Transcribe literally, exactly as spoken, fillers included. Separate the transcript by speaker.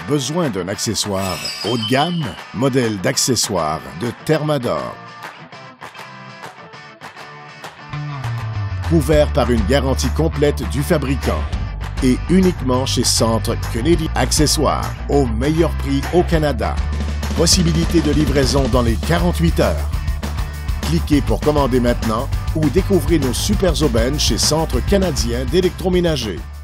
Speaker 1: besoin d'un accessoire haut de gamme? Modèle d'accessoires de Thermador. Couvert par une garantie complète du fabricant. Et uniquement chez Centre Kennedy Accessoires, au meilleur prix au Canada. Possibilité de livraison dans les quarante-huit heures. Cliquez pour commander maintenant ou découvrez nos super aubaines chez Centre canadien d'électroménager.